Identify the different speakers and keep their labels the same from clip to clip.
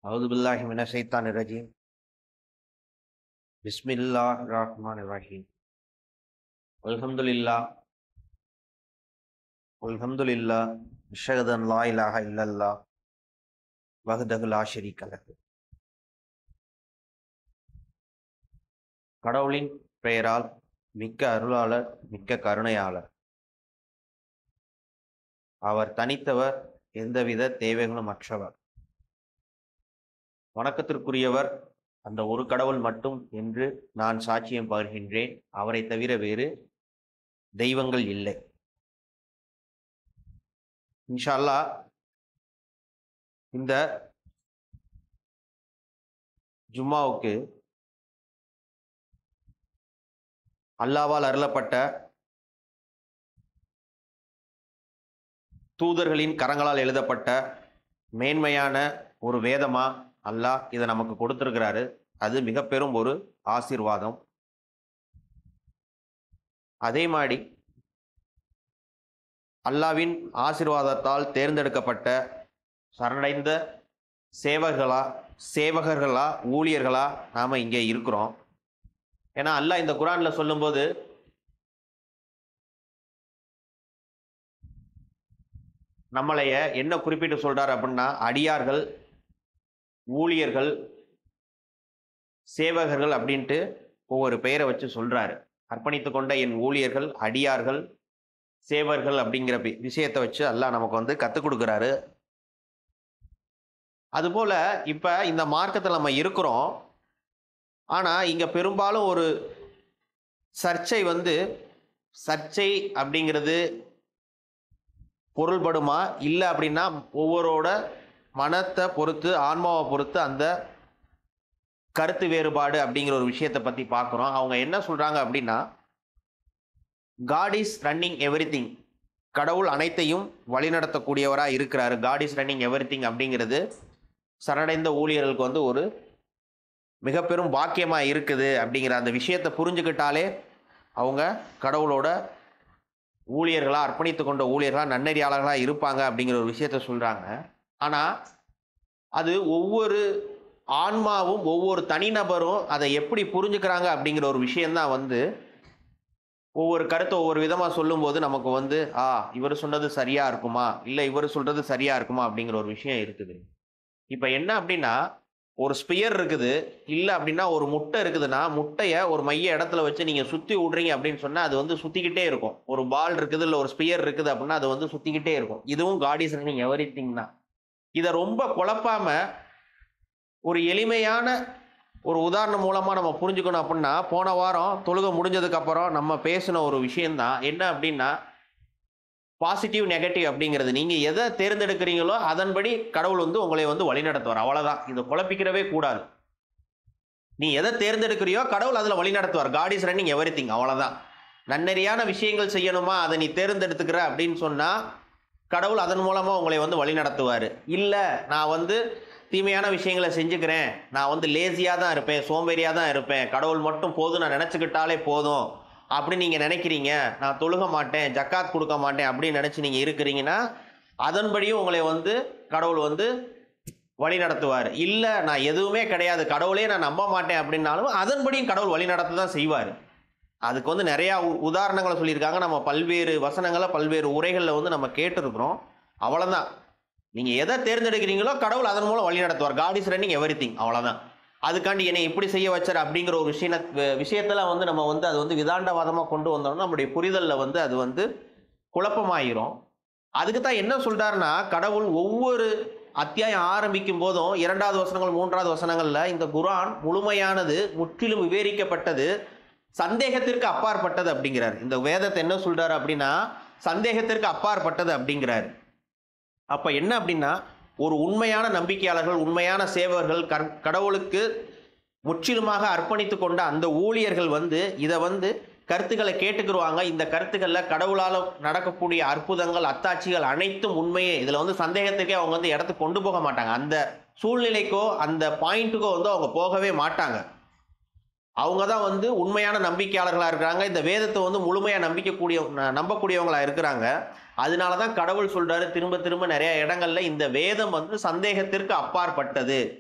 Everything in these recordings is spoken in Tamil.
Speaker 1: أعوذ بالله من الشيطان الرجيم. بسم الله الرحمن الرحيم. والحمد لله أشهد أن لا إله إلا الله وحده لا شريك له. கடவுளின் பெயரால் மிக்க அருளாளர் மிக்க கருணையாளர். அவர் தனித்தவர், எந்தவித தேவைகளும் அற்றவர். வணக்கத்திற்குரியவர் அந்த ஒரு கடவுள் மட்டும் என்று நான் சாட்சியம் பகர்கின்றேன். அவரை தவிர வேறு தெய்வங்கள் இல்லை. இன்ஷா அல்லாஹ் இந்த ஜும்மாவுக்கு அல்லாஹ்வால் அருளப்பட்ட தூதர்களின் கரங்களால் எழுதப்பட்ட மேன்மையான ஒரு வேதமா அல்லாஹ் இதை நமக்கு கொடுத்திருக்கிறாரு. அது மிக பெரும் ஒரு ஆசீர்வாதம். அதே மாதிரி அல்லாஹ்வின் ஆசீர்வாதத்தால் தேர்ந்தெடுக்கப்பட்ட சரணடைந்த சேவகர்களா ஊழியர்களா நாம இங்கே இருக்கிறோம். ஏன்னா அல்லாஹ் இந்த குர்ஆன்ல சொல்லும்போது நம்மளைய என்ன குறிப்பிட்டு சொல்றாரு அப்படின்னா, அடியார்கள், ஊழியர்கள், சேவகர்கள் அப்படின்ட்டு ஒவ்வொரு பெயரை வச்சு சொல்றாரு. அர்ப்பணித்து கொண்ட என் ஊழியர்கள், அடியார்கள், சேவர்கள் அப்படிங்கிற விஷயத்தை வச்சு அல்லாஹ் நமக்கு கற்றுக் கொடுக்குறாரு. அதுபோல இப்ப இந்த மார்க்கத்தில் நம்ம இருக்கிறோம். ஆனா இங்க பெரும்பாலும் ஒரு சர்ச்சை அப்படிங்கிறது பொருள்படுமா இல்லை அப்படின்னா ஒவ்வொருவரோட மனத்தை பொறுத்து, ஆன்மாவை பொறுத்து அந்த கருத்து வேறுபாடு அப்படிங்கிற ஒரு விஷயத்தை பற்றி பார்க்குறோம். அவங்க என்ன சொல்கிறாங்க அப்படின்னா, காட் இஸ் ரன்னிங் எவ்ரிதிங், கடவுள் அனைத்தையும் வழிநடத்தக்கூடியவராக இருக்கிறாரு. காட் இஸ் ரன்னிங் எவ்ரிதிங் அப்படிங்கிறது சரணடைந்த ஊழியர்களுக்கு ஒரு மிக பெரும் பாக்கியமாக இருக்குது. அப்படிங்கிற அந்த விஷயத்தை புரிஞ்சுக்கிட்டாலே அவங்க கடவுளோட ஊழியர்களாக, அர்ப்பணித்து கொண்ட ஊழியர்களாக, நன்னறியாளர்களாக இருப்பாங்க அப்படிங்கிற ஒரு விஷயத்த சொல்கிறாங்க. ஆனால் அது ஒவ்வொரு ஆன்மாவும், ஒவ்வொரு தனிநபரும் அதை எப்படி புரிஞ்சுக்கிறாங்க அப்படிங்கிற ஒரு விஷயந்தான் ஒவ்வொரு கருத்தை ஒவ்வொரு விதமாக சொல்லும்போது நமக்கு இவர் சொன்னது சரியாக இருக்குமா, இல்லை இவர் சொல்கிறது சரியாக இருக்குமா அப்படிங்கிற ஒரு விஷயம் இருக்குது. இப்போ என்ன அப்படின்னா, ஒரு ஸ்பியர் இருக்குது, இல்லை அப்படின்னா ஒரு முட்டை இருக்குதுன்னா, முட்டையை ஒரு மைய இடத்துல வச்சு நீங்கள் சுற்றி விட்றீங்க அப்படின்னு சொன்னால் அது சுற்றிக்கிட்டே இருக்கும். ஒரு பால் இருக்குது, இல்லை ஒரு ஸ்பியர் இருக்குது அப்படின்னா அது சுற்றிக்கிட்டே இருக்கும். இதுவும் காட் இஸ் ரன்னிங் எவ்ரிதிங் தான். இதை ரொம்ப குழப்பாம ஒரு எளிமையான ஒரு உதாரணம் மூலமாக நம்ம புரிஞ்சுக்கணும். அப்படின்னா, போன வாரம் தொழுகை முடிஞ்சதுக்கப்புறம் நம்ம பேசின ஒரு விஷயந்தான் என்ன அப்படின்னா, பாசிட்டிவ் நெகட்டிவ் அப்படிங்கிறது. நீங்கள் எதை தேர்ந்தெடுக்கிறீங்களோ அதன்படி கடவுள் உங்களை வழிநடத்துவார். அவ்வளோதான். இதை குழப்பிக்கிறவே கூடாது. நீ எதை தேர்ந்தெடுக்கிறியோ கடவுள் அதில் வழிநடத்துவார். காட் இஸ் ரன்னிங் எவ்ரிதிங், அவ்வளோதான். நன்னெறியான விஷயங்கள் செய்யணுமா, அதை நீ தேர்ந்தெடுத்துக்கிற அப்படின்னு சொன்னால் கடவுள் அதன் மூலமாக உங்களை வழிநடத்துவார். இல்லை நான் தீமையான விஷயங்களை செஞ்சுக்கிறேன், நான் லேசியாக தான் இருப்பேன், சோம்பேறியாக தான் இருப்பேன், கடவுள் மட்டும் போதும், நான் நினச்சிக்கிட்டாலே போதும் அப்படின்னு நீங்கள் நினைக்கிறீங்க, நான் தொழுக மாட்டேன், ஜக்காத் கொடுக்க மாட்டேன் அப்படின்னு நினச்சி நீங்கள் இருக்கிறீங்கன்னா அதன்படியும் உங்களை கடவுள் வழி நடத்துவார். இல்லை நான் எதுவுமே கிடையாது, கடவுளே நான் நம்ப மாட்டேன் அப்படின்னாலும் அதன்படியும் கடவுள் வழி நடத்த தான் செய்வார். அதுக்கு நிறையா உதாரணங்களை சொல்லியிருக்காங்க. நம்ம பல்வேறு வசனங்களை பல்வேறு உரைகளில் நம்ம கேட்டிருக்கிறோம். அவ்வளோதான். நீங்கள் எதை தேர்ந்தெடுக்கிறீங்களோ கடவுள் அதன் மூலம் வழி நடத்துவார். காட் இஸ் ரன்னிங் எவ்ரிதிங், அவ்வளோதான். அதுக்காண்டி என்னை இப்படி செய்ய வச்சார் அப்படிங்கிற ஒரு விஷயத்தில் நம்ம அது விதாண்டவாதமாக கொண்டு வந்தோம்னா நம்முடைய புரிதலில் அது குழப்பமாயிரும். அதுக்கு தான் என்ன சொல்கிறாருன்னா, கடவுள் ஒவ்வொரு அத்தியாயம் ஆரம்பிக்கும் போதும் 2வது வசனங்கள் 3வது வசனங்களில் இந்த குர்ஆன் முழுமையானது, முற்றிலும் விவரிக்கப்பட்டது, சந்தேகத்திற்கு அப்பாற்பட்டது அப்படிங்கிறார். இந்த வேதத்தை என்ன சொல்கிறார் அப்படின்னா, சந்தேகத்திற்கு அப்பாற்பட்டது அப்படிங்கிறார். அப்போ என்ன அப்படின்னா, ஒரு உண்மையான நம்பிக்கையாளர்கள், உண்மையான சேவகர்கள், கடவுளுக்கு முற்றிலுமாக அர்ப்பணித்து கொண்ட அந்த ஊழியர்கள் இதை கருத்துக்களை கேட்டுக்கிடுவாங்க. இந்த கருத்துக்களில் கடவுளால் நடக்கக்கூடிய அற்புதங்கள், அத்தாட்சிகள் அனைத்தும் உண்மையே. இதில் சந்தேகத்துக்கே அவங்க இடத்துக்கு கொண்டு போக மாட்டாங்க. அந்த சூழ்நிலைக்கோ அந்த பாயிண்ட்டுக்கோ அவங்க போகவே மாட்டாங்க. அவங்க தான் உண்மையான நம்பிக்கையாளர்களாக இருக்கிறாங்க. இந்த வேதத்தை முழுமையாக நம்பக்கூடியவங்களாக இருக்கிறாங்க. அதனால தான் கடவுள் சொல்றாரு திரும்ப திரும்ப நிறைய இடங்கள்ல, இந்த வேதம் சந்தேகத்திற்கு அப்பாற்பட்டது,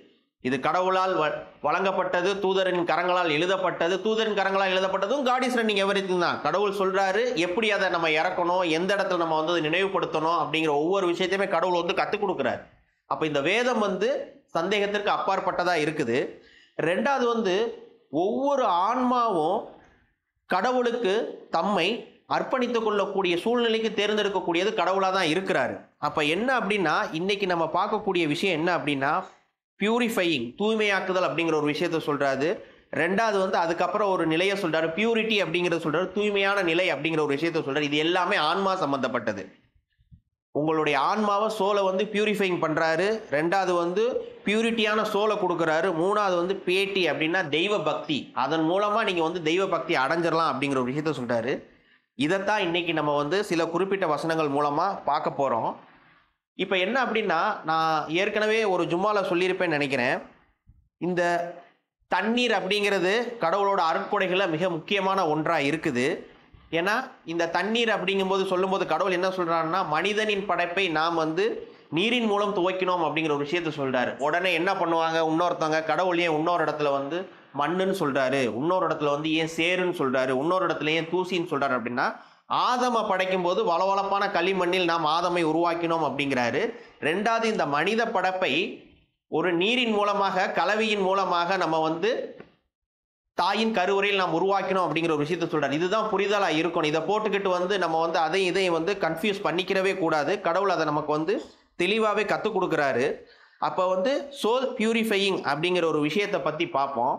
Speaker 1: இது கடவுளால் வழங்கப்பட்டது, தூதரின் கரங்களால் எழுதப்பட்டது. தூதரின் கரங்களால் எழுதப்பட்டதும் காட் இஸ் ரன்னிங் எவ்ரிதிங் தான். கடவுள் சொல்றாரு எப்படி அதை நம்ம இறக்கணும், எந்த இடத்துல நம்ம வந்து நினைவுபடுத்தணும் அப்படிங்கிற ஒவ்வொரு விஷயத்தையுமே கடவுள் வந்து கற்றுக் கொடுக்குறாரு. அப்போ இந்த வேதம் வந்து சந்தேகத்திற்கு அப்பாற்பட்டதா இருக்குது. ரெண்டாவது வந்து ஒவ்வொரு ஆன்மாவும் கடவுளுக்கு தம்மை அர்ப்பணித்துக் கொள்ளக்கூடிய சூழ்நிலைக்கு தேர்ந்தெடுக்கக்கூடியது கடவுளாக தான் இருக்கிறாரு. அப்போ என்ன அப்படின்னா இன்னைக்கு நம்ம பார்க்கக்கூடிய விஷயம் என்ன அப்படின்னா பியூரிஃபையிங், தூய்மையாக்குதல் அப்படிங்கிற ஒரு விஷயத்த சொல்றாரு. ரெண்டாவது வந்து அதுக்கப்புறம் ஒரு நிலையை சொல்றாரு, பியூரிட்டி அப்படிங்கிறத சொல்றாரு, தூய்மையான நிலை அப்படிங்கிற ஒரு விஷயத்த சொல்றாரு. இது எல்லாமே ஆன்மா சம்பந்தப்பட்டது. உங்களுடைய ஆன்மாவை சோலை வந்து பியூரிஃபைங் பண்றாரு. ரெண்டாவது வந்து பியூரிட்டியான சோலை கொடுக்குறாரு. மூணாவது வந்து பியேட்டி அப்படின்னா தெய்வ பக்தி, அதன் மூலமா நீங்க வந்து தெய்வ பக்தி அடைஞ்சிடலாம் அப்படிங்கிற ஒரு விஷயத்த சொல்றாரு. இதைத்தான் இன்னைக்கு நம்ம வந்து சில குறிப்பிட்ட வசனங்கள் மூலமா பார்க்க போறோம். இப்போ என்ன அப்படின்னா நான் ஏற்கனவே ஒரு ஜும்மால சொல்லியிருப்பேன்னு நினைக்கிறேன். இந்த தண்ணீர் அப்படிங்கிறது கடவுளோட அருட்கொடைகளில் மிக முக்கியமான ஒன்றாக இருக்குது. ஏன்னா இந்த தண்ணீர் அப்படிங்கும்போது சொல்லும்போது கடவுள் என்ன சொல்றாருன்னா மனிதனின் படைப்பை நாம் வந்து நீரின் மூலம் துவைக்கணும் அப்படிங்கிற ஒரு விஷயத்த சொல்றாரு. உடனே என்ன பண்ணுவாங்க இன்னொருத்தவங்க, கடவுள் ஏன் இன்னொரு இடத்துல வந்து மண்ணுன்னு சொல்றாரு, இன்னொரு இடத்துல வந்து ஏன் சேருன்னு சொல்றாரு, இன்னொரு இடத்துல ஏன் தூசின்னு சொல்றாரு அப்படின்னா ஆதமை படைக்கும் போது வளவளப்பான களிமண்ணில் நாம் ஆதமை உருவாக்கினோம் அப்படிங்கிறாரு. ரெண்டாவது இந்த மனித படைப்பை ஒரு நீரின் மூலமாக கலவையின் மூலமாக நம்ம வந்து தாயின் கருவறையில் நாம் உருவாக்கணும் அப்படிங்கிற ஒரு விஷயத்த சொல்றாரு. இதுதான் புரிதலா இருக்கணும். இதை போட்டுக்கிட்டு வந்து நம்ம வந்து அதையும் இதையும் வந்து கன்ஃபியூஸ் பண்ணிக்கிறவே கூடாது. கடவுள் அதை நமக்கு வந்து தெளிவாகவே கற்றுக் கொடுக்குறாரு. அப்போ வந்து சோல் பியூரிஃபையிங் அப்படிங்கிற ஒரு விஷயத்தை பற்றி பார்ப்போம்.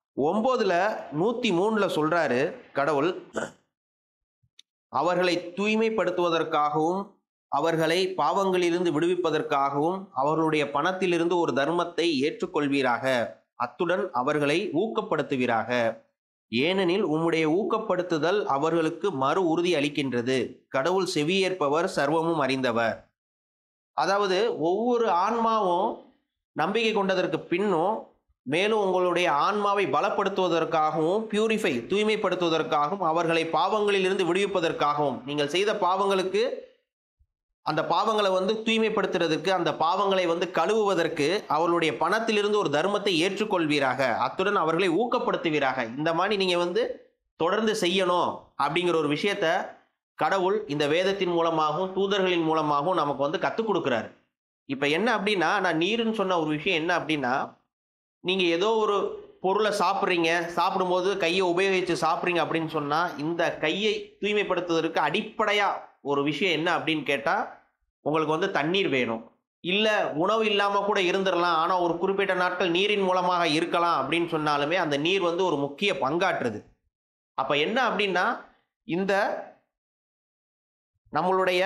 Speaker 1: 9:103 சொல்றாரு கடவுள், அவர்களை தூய்மைப்படுத்துவதற்காகவும் அவர்களை பாவங்களிலிருந்து விடுவிப்பதற்காகவும் அவர்களுடைய பணத்திலிருந்து ஒரு தர்மத்தை ஏற்றுக்கொள்வீராக, அத்துடன் அவர்களை ஊக்கப்படுத்துவீராக, ஏனெனில் உம்முடைய ஊக்கப்படுத்துதல் அவர்களுக்கு மறு உறுதி அளிக்கின்றது. கடவுள் செவியேற்பவர், சர்வமும் அறிந்தவர். அதாவது ஒவ்வொரு ஆன்மாவும் நம்பிக்கை கொண்டதற்கு பின்னும் மேலும் உங்களுடைய ஆன்மாவை பலப்படுத்துவதற்காகவும் தூய்மைப்படுத்துவதற்காகவும் அவர்களை பாவங்களிலிருந்து விடுவிப்பதற்காகவும் நீங்கள் செய்த பாவங்களுக்கு அந்த பாவங்களை வந்து தூய்மைப்படுத்துறதுக்கு, அந்த பாவங்களை வந்து கழுவுவதற்கு அவர்களுடைய பணத்திலிருந்து ஒரு தர்மத்தை ஏற்றுக்கொள்வீராக, அத்துடன் அவர்களை ஊக்கப்படுத்துவீராக. இந்த மாதிரி நீங்க வந்து தொடர்ந்து செய்யணும் அப்படிங்கிற ஒரு விஷயத்த கடவுள் இந்த வேதத்தின் மூலமாகவும் தூதர்களின் மூலமாகவும் நமக்கு வந்து கற்றுக் கொடுக்குறாரு. இப்போ என்ன அப்படின்னா நான் நீருன்னு சொன்ன ஒரு விஷயம் என்ன அப்படின்னா நீங்கள் ஏதோ ஒரு பொருளை சாப்பிட்றீங்க, சாப்பிடும்போது கையை உபயோகித்து சாப்பிட்றீங்க அப்படின்னு சொன்னால் இந்த கையை தூய்மைப்படுத்துவதற்கு அடிப்படையாக ஒரு விஷயம் என்ன அப்படின்னு கேட்டால் உங்களுக்கு வந்து தண்ணீர் வேணும். இல்லை உணவு இல்லாமல் கூட இருந்துடலாம், ஆனால் ஒரு குறிப்பிட்ட நாட்கள் நீரின் மூலமாக இருக்கலாம் அப்படின்னு சொன்னாலுமே அந்த நீர் வந்து ஒரு முக்கிய பங்காற்றுது. அப்போ என்ன அப்படின்னா இந்த நம்மளுடைய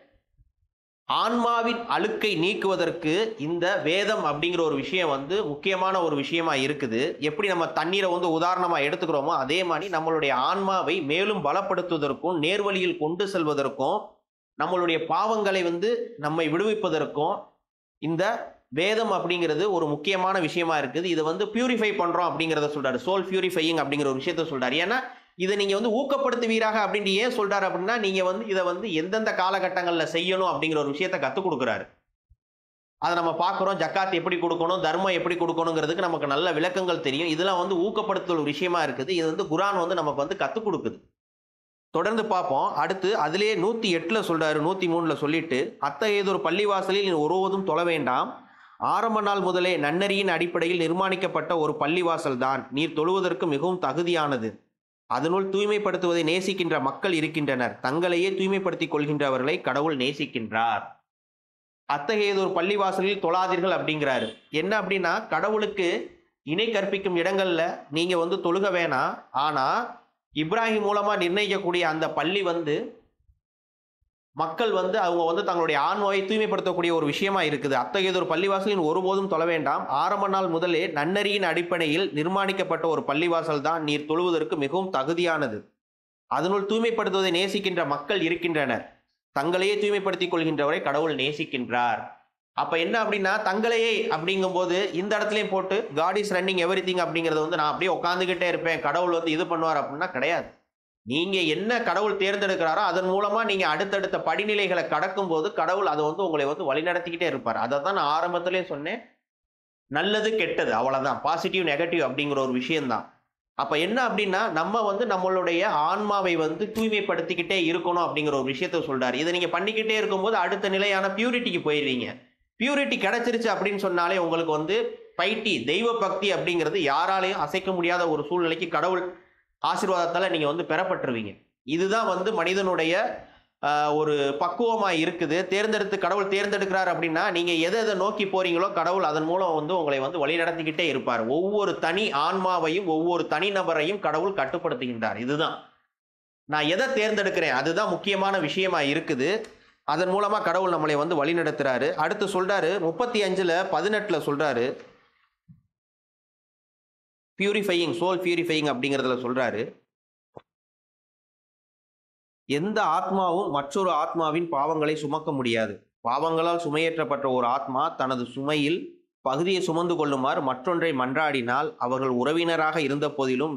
Speaker 1: ஆன்மாவின் அழுக்கை நீக்குவதற்கு இந்த வேதம் அப்படிங்கிற ஒரு விஷயம் வந்து முக்கியமான ஒரு விஷயமா இருக்குது. எப்படி நம்ம தண்ணீரை வந்து உதாரணமாக எடுத்துக்கிறோமோ அதே மாதிரி நம்மளுடைய ஆன்மாவை மேலும் பலப்படுத்துவதற்கும் நேர்வழியில் கொண்டு செல்வதற்கும் நம்மளுடைய பாவங்களை வந்து நம்மை விடுவிப்பதற்கும் இந்த வேதம் அப்படிங்கிறது ஒரு முக்கியமான விஷயமா இருக்குது. இதை வந்து பியூரிஃபை பண்றோம் அப்படிங்கிறத சொல்றாரு, சோல் பியூரிஃபையிங் அப்படிங்கிற ஒரு விஷயத்த சொல்றாரு. ஏன்னா இதை நீங்க வந்து ஊக்கப்படுத்துவீராக அப்படின்ட்டு ஏன் சொல்றாரு அப்படின்னா நீங்க வந்து இதை வந்து எந்தெந்த காலகட்டங்களில் செய்யணும் அப்படிங்கிற ஒரு விஷயத்த கற்றுக் கொடுக்குறாரு. அதை நம்ம பார்க்குறோம். ஜக்காத் எப்படி கொடுக்கணும், தர்மம் எப்படி கொடுக்கணுங்கிறதுக்கு நமக்கு நல்ல விளக்கங்கள் தெரியும். இதெல்லாம் வந்து ஊக்கப்படுத்துதல் ஒரு விஷயமா இருக்குது. இது வந்து குரான் வந்து நமக்கு வந்து கற்றுக் கொடுக்குது. தொடர்ந்து பார்ப்போம். அடுத்து அதிலேயே 108 சொல்றாரு, 103 சொல்லிட்டு, அத்தகையதொரு பள்ளிவாசலில் நீ ஒருவதும் தொழ வேண்டாம். ஆரம்ப நாள் முதலே நன்னறியின் அடிப்படையில் நிர்மாணிக்கப்பட்ட ஒரு பள்ளிவாசல் தான் நீர் தொழுவதற்கு மிகவும் தகுதியானது. அதனுள் தூய்மைப்படுத்துவதை நேசிக்கின்ற மக்கள் இருக்கின்றனர். தங்களையே தூய்மைப்படுத்திக் கொள்கின்றவர்களை கடவுள் நேசிக்கின்றார். அத்தகையதொரு பள்ளிவாசலில் தொழாதீர்கள் அப்படிங்கிறாரு. என்ன அப்படின்னா கடவுளுக்கு இணை கற்பிக்கும் இடங்கள்ல நீங்க வந்து தொழுக வேணாம். ஆனா இப்ராஹிம் மூலமா நிர்ணயிக்கக்கூடிய அந்த பள்ளி வந்து மக்கள் வந்து அவங்க வந்து தங்களுடைய ஆன்மாவை தூய்மைப்படுத்தக்கூடிய ஒரு விஷயமா இருக்குது. அத்தகையதொரு பள்ளிவாசலின் ஒருபோதும் தொழ வேண்டாம். ஆரம்ப நாள் முதலே நன்னறியின் அடிப்படையில் நிர்மாணிக்கப்பட்ட ஒரு பள்ளிவாசல் தான் நீர் தொழுவதற்கு மிகவும் தகுதியானது. அதனுள் தூய்மைப்படுத்துவதை நேசிக்கின்ற மக்கள் இருக்கின்றனர். தங்களையே தூய்மைப்படுத்திக் கொள்கின்றவரை கடவுள் நேசிக்கின்றார். அப்ப என்ன அப்படின்னா தங்களையே அப்படிங்கும்போது இந்த இடத்துலயும் போட்டு காட் இஸ் ரன்னிங் எவ்ரிதிங் அப்படிங்கறது வந்து நான் அப்படியே உட்காந்துக்கிட்டே இருப்பேன், கடவுள் வந்து இது பண்ணுவார் அப்படின்னா கிடையாது. நீங்க என்ன கடவுள் தேர்ந்தெடுக்கிறாரோ அதன் மூலமா நீங்க அடுத்தடுத்த படிநிலைகளை கடக்கும் போது கடவுள் அதை வந்து உங்களை வந்து வழிநடத்திக்கிட்டே இருப்பார். அதை தான் நான் ஆரம்பத்திலே சொன்னேன். நல்லது கெட்டது அவ்வளவுதான். பாசிட்டிவ் நெகட்டிவ் அப்படிங்கிற ஒரு விஷயம்தான். அப்ப என்ன அப்படின்னா நம்ம வந்து நம்மளுடைய ஆன்மாவை வந்து தூய்மைப்படுத்திக்கிட்டே இருக்கணும் அப்படிங்கிற ஒரு விஷயத்த சொல்றாரு. இதை நீங்க பண்ணிக்கிட்டே இருக்கும்போது அடுத்த நிலையான பியூரிட்டிக்கு போயிடுவீங்க. பியூரிட்டி கிடைச்சிருச்சு அப்படின்னு சொன்னாலே உங்களுக்கு வந்து பைட்டி தெய்வ பக்தி அப்படிங்கிறது யாராலையும் அசைக்க முடியாத ஒரு சூழ்நிலைக்கு கடவுள் ஆசீர்வாதத்தால நீங்க வந்து பெறப்பட்டுருவீங்க. இதுதான் வந்து மனிதனுடைய ஒரு பக்குவமா இருக்குது. கடவுள் தேர்ந்தெடுக்கிறார் அப்படின்னா நீங்க எதை எதை நோக்கி போறீங்களோ கடவுள் அதன் மூலம் வந்து உங்களை வந்து வழி நடத்திக்கிட்டே இருப்பார். ஒவ்வொரு தனி ஆன்மாவையும் ஒவ்வொரு தனி நபரையும் கடவுள் கட்டுப்படுத்துகின்றார். இதுதான் நான் எதை தேர்ந்தெடுக்கிறேன் அதுதான் முக்கியமான விஷயமா இருக்குது. அதன் மூலமா கடவுள் நம்மளை வந்து வழி நடத்துறாரு. அடுத்து சொல்றாரு 35:18 சொல்றாரு, பியூரிஃபையிங் சோல் பியூரிஃபையிங் அப்படிங்கிறதுல சொல்றாரு, எந்த ஆத்மாவும் மற்றொரு ஆத்மாவின் பாவங்களை சுமக்க முடியாது. பாவங்களால் சுமையேற்றப்பட்ட ஒரு ஆத்மா தனது சுமையில் பகுதியை சுமந்து கொள்ளுமாறு மற்றொன்றை மன்றாடினால் அவர்கள் உறவினராக இருந்த போதிலும்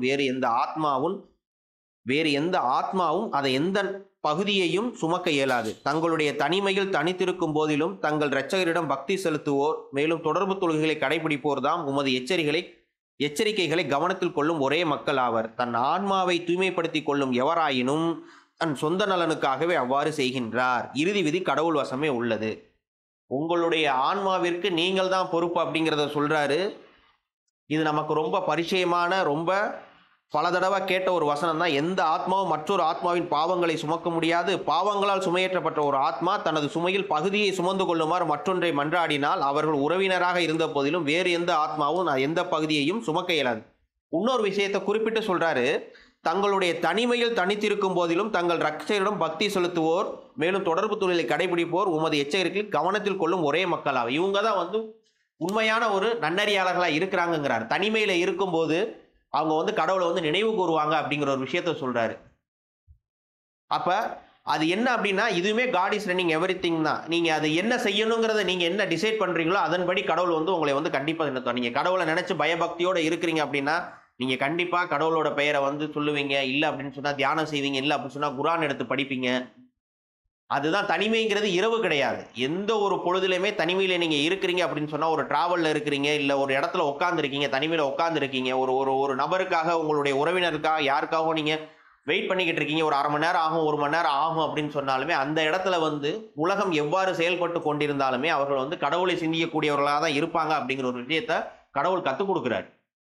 Speaker 1: வேறு எந்த ஆத்மாவும் அதை எந்த பகுதியையும் சுமக்க இயலாது. தங்களுடைய தனிமையில் தனித்திருக்கும் போதிலும் தங்கள் இரட்சகரிடம் பக்தி செலுத்துவோர் மேலும் தொடர்பு தொழுகைகளை கடைபிடிப்போர் தாம் உமது எச்சரிக்கைகளை கவனத்தில் கொள்ளும் ஒரே மக்கள் ஆவர். தன் ஆன்மாவை தூய்மைப்படுத்திக் கொள்ளும் எவராயினும் தன் சொந்த நலனுக்காகவே அவ்வாறு செய்கின்றார். இறுதி விதி கடவுள் வசமே உள்ளது. உங்களுடைய ஆன்மாவிற்கு நீங்கள் தான் பொறுப்பு அப்படிங்கிறத சொல்றாரு. இது நமக்கு ரொம்ப பரிச்சயமான ரொம்ப பல தடவை கேட்ட ஒரு வசனம் தான். எந்த ஆத்மாவும் மற்றொரு ஆத்மாவின் பாவங்களை சுமக்க முடியாது. பாவங்களால் சுமையேற்றப்பட்ட ஒரு ஆத்மா தனது சுமையில் பகுதியை சுமந்து கொள்ளுமாறு மற்றொன்றை மன்றாடினால் அவர்கள் உறவினராக இருந்த போதிலும் வேறு எந்த ஆத்மாவும் எந்த பகுதியையும் சுமக்க இயலாது. இன்னொரு விஷயத்தை குறிப்பிட்டு சொல்றாரு, தங்களுடைய தனிமையில் தனித்திருக்கும் போதிலும் தங்கள் இரட்சகரிடம் பக்தி செலுத்துவோர் மேலும் தொடர்பு தொழிலை கடைபிடிப்போர் உமது எச்சரிக்கையில் கவனத்தில் கொள்ளும் ஒரே மக்களாக. இவங்க தான் வந்து உண்மையான ஒரு நன்னறியாளர்களா இருக்கிறாங்கிறார். தனிமையில இருக்கும்போது அவங்க வந்து கடவுளை வந்து நினைவு கூறுவாங்க அப்படிங்கிற ஒரு விஷயத்த சொல்றாரு. அப்ப அது என்ன அப்படின்னா இதுவுமே காட் இஸ் ரன்னிங் எவ்ரிதிங் தான். நீங்க அது என்ன செய்யணுங்கிறத நீங்க என்ன டிசைட் பண்றீங்களோ அதன்படி கடவுள் வந்து உங்களை வந்து கண்டிப்பா நிறுத்தும். நீங்க கடவுளை நினைச்சு பயபக்தியோட இருக்கிறீங்க அப்படின்னா நீங்க கண்டிப்பா கடவுளோட பெயரை வந்து சொல்லுவீங்க. இல்ல அப்படின்னு சொன்னா தியானம் செய்வீங்க. இல்ல அப்படின்னு சொன்னா குர்ஆன் எடுத்து படிப்பீங்க. அதுதான் தனிமைங்கிறது. இரவு கிடையாது. எந்த ஒரு பொழுதுலையுமே தனிமையில நீங்க இருக்கிறீங்க அப்படின்னு சொன்னா ஒரு டிராவல்ல இருக்கிறீங்க, இல்ல ஒரு இடத்துல உட்கார்ந்து இருக்கீங்க, தனிமையில உட்கார்ந்து இருக்கீங்க, ஒரு நபருக்காக உங்களுடைய உறவினருக்காக யாருக்காகவும் நீங்க வெயிட் பண்ணிக்கிட்டு இருக்கீங்க, ஒரு அரை மணி நேரம் ஆகும் 1 மணி நேரம் ஆகும் அப்படின்னு சொன்னாலுமே அந்த இடத்துல வந்து உலகம் எவ்வாறு செயல்பட்டு கொண்டிருந்தாலுமே அவர்கள் வந்து கடவுளை சிந்திக்கக்கூடியவர்களாக தான் இருப்பாங்க அப்படிங்கிற ஒரு விஷயத்த கடவுள் கத்துக் கொடுக்கிறார்.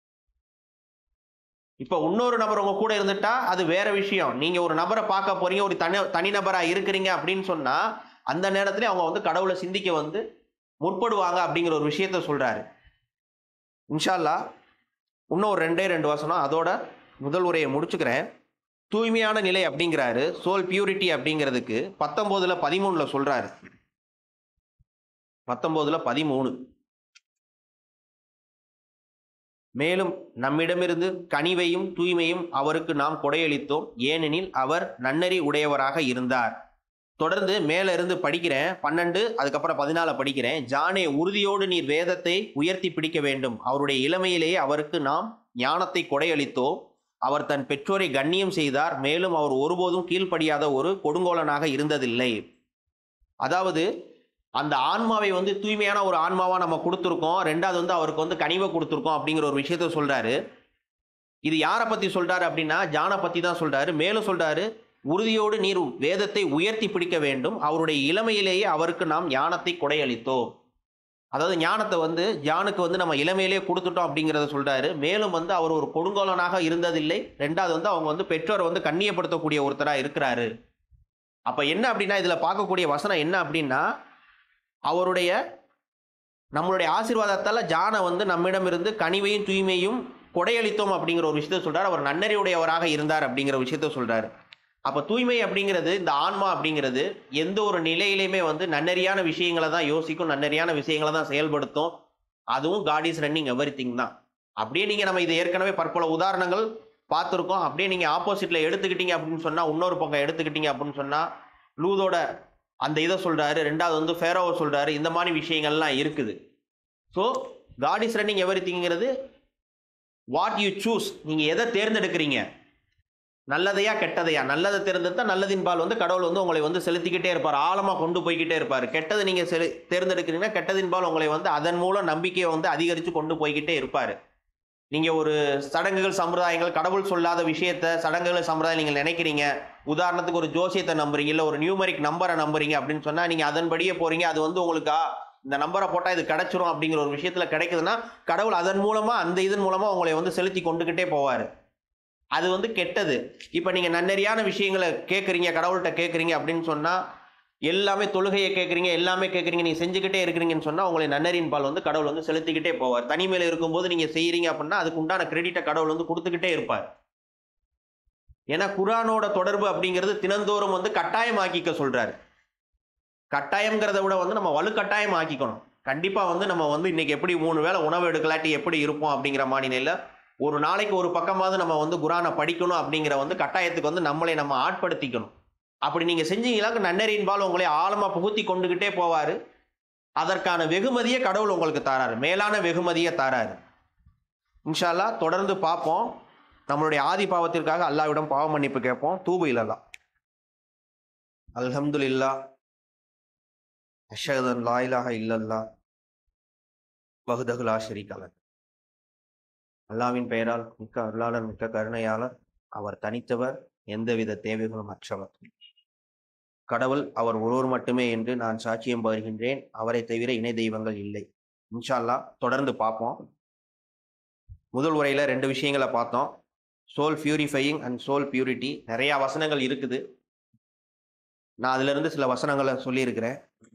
Speaker 1: இப்ப இன்னொரு நபர் உங்க கூட இருந்துட்டா அது வேற விஷயம். நீங்க ஒரு நபரை பார்க்க போறீங்க, ஒரு தனிநபரா இருக்கிறீங்க அப்படின்னு சொன்னா அந்த நேரத்துல அவங்க வந்து கடவுளை சிந்திக்க வந்து முற்படுவாங்க அப்படிங்கிற ஒரு விஷயத்த சொல்றாரு. இன்ஷா அல்லாஹ் இன்னும் ஒரு 2 வசனம் அதோட முதல் உரையை முடிச்சுக்கிறேன். தூய்மையான நிலை அப்படிங்கிறாரு, சோல் பியூரிட்டி அப்படிங்கிறதுக்கு 19:13 சொல்றாரு. 19:13 மேலும் நம்மிடமிருந்து கனிவையும் தூய்மையும் அவருக்கு நாம் கொடையளித்தோம், ஏனெனில் அவர் நன்னறி உடையவராக இருந்தார். தொடர்ந்து மேல இருந்து படிக்கிறேன் 12 அதுக்கப்புறம் 14 படிக்கிறேன். ஜானே, உறுதியோடு நீர் வேதத்தை உயர்த்தி பிடிக்க வேண்டும். அவருடைய இளமையிலேயே அவருக்கு நாம் ஞானத்தை கொடையளித்தோம். அவர் தன் பெற்றோரை கண்ணியம் செய்தார். மேலும் அவர் ஒருபோதும் கீழ்ப்படியாத ஒரு கொடுங்கோலனாக இருந்ததில்லை. அதாவது அந்த ஆன்மாவை வந்து தூய்மையான ஒரு ஆன்மாவா நம்ம கொடுத்துருக்கோம். 2வது வந்து அவருக்கு வந்து கனிவை கொடுத்துருக்கோம் அப்படிங்கிற ஒரு விஷயத்த சொல்றாரு. இது யாரை பத்தி சொல்றாரு அப்படின்னா ஜானை பத்தி தான் சொல்றாரு. மேலும் சொல்றாரு, உறுதியோடு நீர் வேதத்தை உயர்த்தி பிடிக்க வேண்டும். அவருடைய இளமையிலேயே அவருக்கு நாம் ஞானத்தை கொடையளித்தோம். அதாவது ஞானத்தை வந்து ஜானுக்கு வந்து நம்ம இளமையிலேயே கொடுத்துட்டோம் அப்படிங்கிறத சொல்றாரு. மேலும் வந்து அவர் ஒரு கொடுங்கோலனாக இருந்ததில்லை. 2வது வந்து அவங்க வந்து பெற்றோரை வந்து கண்ணியப்படுத்தக்கூடிய ஒருத்தரா இருக்கிறாரு. அப்ப என்ன அப்படின்னா இதுல பார்க்கக்கூடிய வசனம் என்ன அப்படின்னா நம்மளுடைய ஆசீர்வாதத்தால் ஜானை வந்து நம்மிடமிருந்து கனிவையும் தூய்மையும் கொடையளித்தோம் அப்படிங்கிற ஒரு விஷயத்த சொல்றாரு. அவர் நன்னறிவுடையவராக இருந்தார் அப்படிங்கிற விஷயத்த சொல்றாரு. அப்ப தூய்மை அப்படிங்கிறது இந்த ஆன்மா அப்படிங்கிறது எந்த ஒரு நிலையிலையுமே வந்து நன்னறியான விஷயங்களை தான் யோசிக்கும், நன்னறியான விஷயங்களை தான் செயல்படுத்தும். அதுவும் காட் இஸ் ரன்னிங் எவ்ரிதிங் தான். அப்படியே நீங்க நம்ம இதை ஏற்கனவே பற்பல உதாரணங்கள் பார்த்துருக்கோம். அப்படியே நீங்க ஆப்போசிட்ல எடுத்துக்கிட்டீங்க அப்படின்னு சொன்னா இன்னொரு பக்கம் எடுத்துக்கிட்டீங்க அப்படின்னு சொன்னா லூதோட அந்த இதை சொல்றாரு. 2வது வந்து ஃபேரோவை சொல்றாரு. இந்த மாதிரி விஷயங்கள்லாம் இருக்குது. ஸோ காட் இஸ் ரன்னிங் எவ்ரிதிங்கிறது வாட் யூ சூஸ். நீங்க எதை தேர்ந்தெடுக்கிறீங்க. நல்லதையா கெட்டதையா? நல்லதை தேர்ந்தெடுத்தா நல்லதின்பால் வந்து கடவுள் வந்து உங்களை வந்து செலுத்திக்கிட்டே இருப்பார், ஆழமா கொண்டு போய்க்கிட்டே இருப்பார். கெட்டதை நீங்க தேர்ந்தெடுக்கிறீங்கன்னா கெட்டதின்பால் உங்களை வந்து அதன் மூலம் நம்பிக்கையை வந்து அதிகரித்து கொண்டு போய்கிட்டே இருப்பார். நீங்க ஒரு சடங்குகள் சம்பிரதாயங்கள் கடவுள் சொல்லாத விஷயத்த சடங்குகள் சம்பிரதாயம் நீங்க நினைக்கிறீங்க, உதாரணத்துக்கு ஒரு ஜோசியத்தை நம்புறீங்க, இல்லை ஒரு நியூமரிக் நம்பரை நம்புறீங்க அப்படின்னு சொன்னா நீங்க அதன்படியே போறீங்க. அது வந்து உங்களுக்கு இந்த நம்பரை போட்டா இது கிடைச்சிரும் அப்படிங்கிற ஒரு விஷயத்துல கிடைக்குதுன்னா கடவுள் அதன் மூலமா அந்த இதன் மூலமா உங்களை வந்து செலுத்தி கொண்டுகிட்டே போவார். அது வந்து கெட்டது. இப்ப நீங்க நன்னெறியான விஷயங்களை கேட்குறீங்க, கடவுள்கிட்ட கேட்குறீங்க அப்படின்னு சொன்னா எல்லாமே தொழுகையை கேட்குறீங்க, எல்லாமே கேட்குறீங்க, நீங்க செஞ்சுக்கிட்டே இருக்கிறீங்கன்னு சொன்னா உங்களை நன்னறியின் பால் வந்து கடவுள் வந்து செலுத்திக்கிட்டே போவார். தனிமையில இருக்கும்போது நீங்க செய்யறீங்க அப்படின்னா அதுக்கு உண்டான கிரெடிட்டை கடவுள் வந்து கொடுத்துக்கிட்டே இருப்பார். ஏன்னா குர்ஆனோட தொடர்பு அப்படிங்கிறது தினந்தோறும் வந்து கட்டாயமாக்கிக்க சொல்றாரு. கட்டாயம்ங்கிறத விட வந்து நம்ம வலுக்கட்டாயம் ஆக்கிக்கணும். கண்டிப்பா வந்து நம்ம வந்து இன்னைக்கு எப்படி 3 வேளை உணவு எடுக்கலாட்டி எப்படி இருப்போம் அப்படிங்கிற மாநிலையில ஒரு நாளைக்கு ஒரு பக்கமாவது நம்ம வந்து குர்ஆனை படிக்கணும் அப்படிங்கிற வந்து கட்டாயத்துக்கு வந்து நம்மளை நம்ம ஆட்படுத்திக்கணும். அப்படி நீங்க செஞ்சீங்கன்னா நன்னறியின்பால் உங்களை ஆழமா புகுத்தி கொண்டுகிட்டே போவாரு. அதற்கான வெகுமதியை கடவுள் உங்களுக்கு தாராரு, மேலான வெகுமதியை தாராரு. இன்ஷா அல்லாஹ் தொடர்ந்து பார்ப்போம். நம்மளுடைய ஆதி பாவத்திற்காக அல்லாஹ்விடம் பாவ மன்னிப்பு கேட்போம். தூபு இலல்லாஹ். அல்ஹம்துலில்லாஹ், அஷ்ஹது அன் லா இலாஹ இல்லல்லாஹ், வஹ்தஹு லா ஷரீக லஹ். அல்லாஹ்வின் பெயரால் மிக்க அருளாளர், மிக்க கருணையாளர். அவர் தனித்தவர், எந்தவித தேவைகளும் அற்றவர். கடவுள் அவர் ஒருவர் மட்டுமே என்று நான் சாட்சியம் பகர்கின்றேன். அவரை தவிர இணை தெய்வங்கள் இல்லை. இன்ஷா அல்லாஹ் தொடர்ந்து பார்ப்போம். முதல் உரையில 2 விஷயங்களை பார்த்தோம். Soul purifying and soul purity. நிறைய வசனங்கள் இருக்குது. நான் அதுல இருந்து சில வசனங்களை சொல்லியிருக்கிறேன்.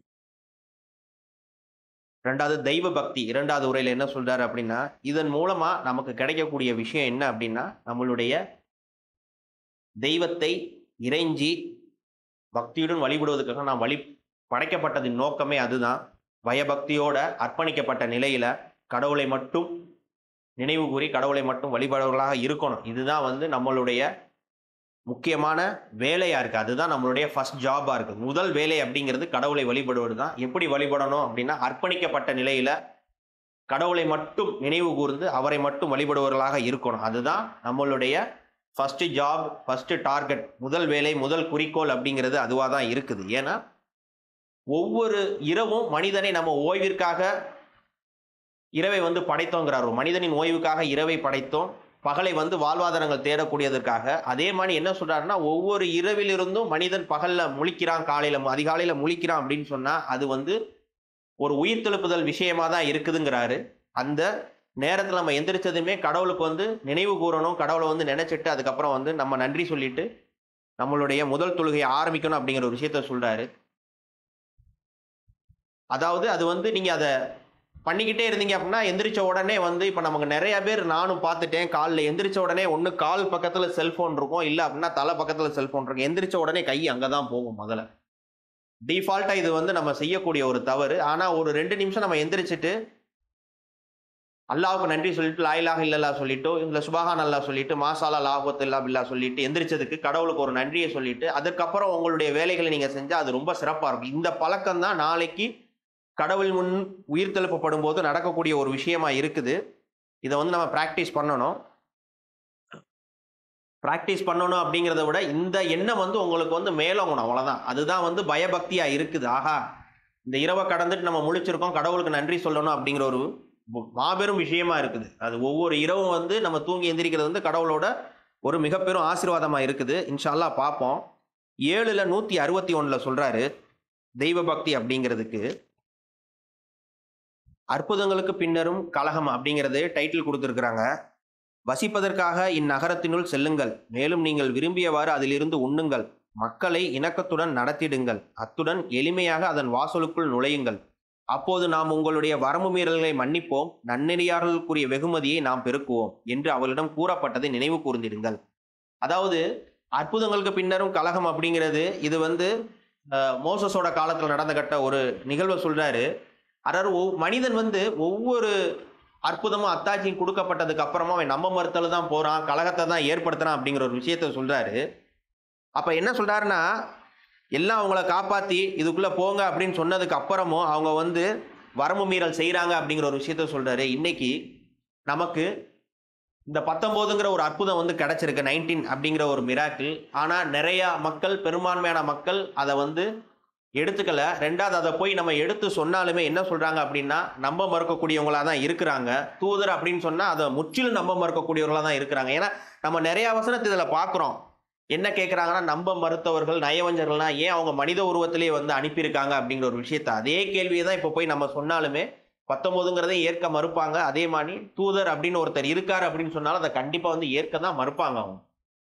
Speaker 1: 2வது தெய்வ பக்தி. 2வது உரையில என்ன சொல்றாரு அப்படின்னா, இதன் மூலமா நமக்கு கிடைக்கக்கூடிய விஷயம் என்ன அப்படின்னா, நம்மளுடைய தெய்வத்தை இறைஞ்சி பக்தியுடன் வழிபடுவதற்காக நாம் படைக்கப்பட்டதின் நோக்கமே அதுதான். பயபக்தியோட அர்ப்பணிக்கப்பட்ட நிலையில கடவுளை மட்டும் நினைவு கூறி கடவுளை மட்டும் வழிபடுவர்களாக இருக்கணும். இதுதான் வந்து நம்மளுடைய முக்கியமான வேலையா இருக்கு. அதுதான் நம்மளுடைய ஃபர்ஸ்ட் ஜாபா இருக்கு. முதல் வேலை அப்படிங்கிறது கடவுளை வழிபடுவது தான். எப்படி வழிபடணும் அப்படின்னா, அர்ப்பணிக்கப்பட்ட நிலையில கடவுளை மட்டும் நினைவு கூர்ந்து அவரை மட்டும் வழிபடுவர்களாக இருக்கணும். அதுதான் நம்மளுடைய ஃபர்ஸ்ட் ஜாப், ஃபர்ஸ்ட் டார்கெட், முதல் வேலை, முதல் குறிக்கோள் அப்படிங்கிறது அதுவாக தான் இருக்குது. ஏன்னா ஒவ்வொரு இரவும் மனிதனை நம்ம ஓய்விற்காக இரவை வந்து படைத்தோங்கிறார். மனிதனின் ஓய்வுக்காக இரவை படைத்தோம், பகலை வந்து வாழ்வாதாரங்கள் தேடக்கூடியதற்காக. அதே மாதிரி என்ன சொல்றாருன்னா, ஒவ்வொரு இரவிலிருந்தும் மனிதன் பகல்ல முழிக்கிறான், அதிகாலையில முழிக்கிறான் அப்படின்னு சொன்னா அது வந்து ஒரு உயிர் தெழுப்புதல் விஷயமா தான் இருக்குதுங்கிறாரு. அந்த நேரத்தில் நம்ம எந்திரிச்சதுமே கடவுளுக்கு வந்து நினைவு கூறணும், கடவுளை வந்து நினைச்சிட்டு அதுக்கப்புறம் வந்து நம்ம நன்றி சொல்லிட்டு நம்மளுடைய முதல் தொழுகையை ஆரம்பிக்கணும் அப்படிங்கிற ஒரு விஷயத்த சொல்றாரு. அதாவது அது வந்து நீங்க அதை பண்ணிக்கிட்டே இருந்தீங்க அப்படின்னா எந்திரிச்ச உடனே வந்து இப்போ நமக்கு நிறைய பேர் நானும் பார்த்துட்டேன், காலில் எந்திரிச்ச உடனே ஒன்று கால் பக்கத்தில் செல்ஃபோன் இருக்கும், இல்லை அப்படின்னா தலை பக்கத்தில் செல்ஃபோன் இருக்கும். எந்திரிச்ச உடனே கை அங்கே தான் போகும். முதல்ல டிஃபால்ட்டாக இது வந்து நம்ம செய்யக்கூடிய ஒரு தவறு. ஆனால் ஒரு 2 நிமிஷம் நம்ம எந்திரிச்சிட்டு அல்லாஹ்வுக்கு நன்றி சொல்லிட்டு லா இலாஹ இல்லல்லாஹ் சொல்லிட்டு, இல்லை சுபஹான் அல்லாஹ் சொல்லிட்டு, மாஷாஅல்லாஹ் லா குவத்த இல்லா பில்லாஹ் சொல்லிட்டு எந்திரிச்சதுக்கு கடவுளுக்கு ஒரு நன்றியை சொல்லிட்டு அதுக்கப்புறம் உங்களுடைய வேலைகளை நீங்க செஞ்சா அது ரொம்ப சிறப்பா இருக்கும். இந்த பழக்கம் தான் நாளைக்கு கடவுள் முன் உயிர் தெழுப்பப்படும் போது நடக்கக்கூடிய ஒரு விஷயமா இருக்குது. இதை வந்து நம்ம பிராக்டிஸ் பண்ணணும். பிராக்டிஸ் பண்ணணும் அப்படிங்கிறத விட இந்த எண்ணம் வந்து உங்களுக்கு வந்து மேலோங்கணும், அவ்வளவுதான். அதுதான் வந்து பயபக்தியா இருக்குது. ஆஹா, இந்த இரவை கடந்துட்டு நம்ம முழிச்சிருக்கோம், கடவுளுக்கு நன்றி சொல்லணும் அப்படிங்கிற ஒரு மாபெரும் விஷயமா இருக்குது. அது ஒவ்வொரு இரவும் வந்து நம்ம தூங்கி எந்திரிக்கிறது வந்து கடவுளோட ஒரு மிகப்பெரும் ஆசீர்வாதமா இருக்குது. இன்ஷா அல்லாஹ் பார்ப்போம். 7:161 சொல்றாரு தெய்வ பக்தி அப்படிங்கிறதுக்கு. அற்புதங்களுக்கு பின்னரும் கலகம் அப்படிங்கிறது டைட்டில் கொடுத்துருக்குறாங்க. வசிப்பதற்காக இந்நகரத்தினுள் செல்லுங்கள், மேலும் நீங்கள் விரும்பியவாறு அதிலிருந்து உண்ணுங்கள், மக்களை இணக்கத்துடன் நடத்திடுங்கள், அத்துடன் எளிமையாக அதன் வாசலுக்குள் நுழையுங்கள். அப்போது நாம் உங்களுடைய வரம்பு மீறல்களை மன்னிப்போம், நன்னெறியாளர்களுக்குரிய வெகுமதியை நாம் பெருக்குவோம் என்று அவளிடம் கூறப்பட்டதை நினைவு கூர்ந்திடுங்கள். அதாவது அற்புதங்களுக்கு பின்னரும் கலகம் அப்படிங்கிறது இது வந்து மோசஸோட காலத்தில் நடந்த கட்ட ஒரு நிகழ்வை சொல்றாரு. அதாவது மனிதன் வந்து ஒவ்வொரு அற்புதமும் அத்தாட்சியும் கொடுக்கப்பட்டதுக்கு அப்புறமா அவன் நம்ம மறுத்தல தான் போறான், கலகத்தை தான் ஏற்படுத்துறான் அப்படிங்கிற ஒரு விஷயத்த சொல்றாரு. அப்ப என்ன சொல்றாருன்னா, எல்லாம் அவங்கள காப்பாற்றி இதுக்குள்ளே போங்க அப்படின்னு சொன்னதுக்கு அப்புறமும் அவங்க வந்து வரம்பு மீறல் செய்கிறாங்க அப்படிங்கிற ஒரு விஷயத்த சொல்கிறாரு. இன்னைக்கு நமக்கு இந்த 19ங்கிற ஒரு அற்புதம் வந்து கிடைச்சிருக்கு, 19 அப்படிங்கிற ஒரு மிராக்கிள். ஆனா நிறைய மக்கள், பெரும்பான்மையான மக்கள் அதை வந்து எடுத்துக்கல. ரெண்டாவது அதை போய் நம்ம எடுத்து சொன்னாலுமே என்ன சொல்றாங்க அப்படின்னா, நம்ப மறுக்கக்கூடியவங்களா தான் இருக்கிறாங்க. தூதர் அப்படின்னு சொன்னா அதை முற்றிலும் நம்ப மறுக்கக்கூடியவர்களா தான் இருக்கிறாங்க. ஏன்னா நம்ம நிறைய வசனத்தை இதில் பார்க்குறோம். என்ன கேட்குறாங்கன்னா, நம்ப மறுத்தவர்கள் நயவஞ்சர்கள்னா ஏன் அவங்க மனித உருவத்திலேயே வந்து அனுப்பியிருக்காங்க அப்படிங்கிற ஒரு விஷயத்த, அதே கேள்வியை தான் இப்போ போய் நம்ம சொன்னாலுமே 19ங்கிறதை ஏற்க மறுப்பாங்க. அதே மாதிரி தூதர் அப்படின்னு ஒருத்தர் இருக்காரு அப்படின்னு சொன்னாலும் அதை கண்டிப்பா வந்து ஏற்க தான் மறுப்பாங்க அவங்க.